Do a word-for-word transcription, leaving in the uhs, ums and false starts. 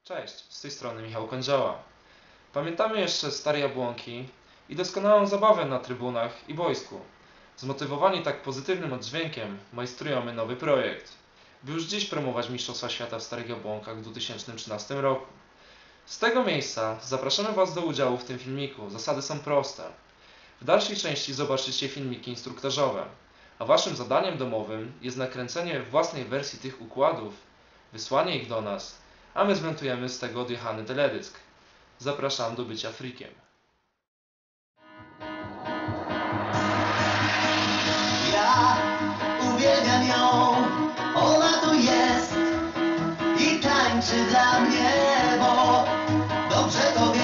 Cześć, z tej strony Michał Kądzioła. Pamiętamy jeszcze stare jabłonki i doskonałą zabawę na trybunach i boisku. Zmotywowani tak pozytywnym oddźwiękiem majstrujemy nowy projekt, by już dziś promować Mistrzostwa Świata w Starych Jabłonkach w dwa tysiące trzynastym roku. Z tego miejsca zapraszamy Was do udziału w tym filmiku. Zasady są proste. W dalszej części zobaczycie filmiki instruktażowe, a Waszym zadaniem domowym jest nakręcenie własnej wersji tych układów, wysłanie ich do nas, a my zmontujemy z tego odjechany teledysk. Zapraszam do bycia freakiem. Ja uwielbiam ją, ona tu jest i tańczy dla mnie, bo dobrze to wie.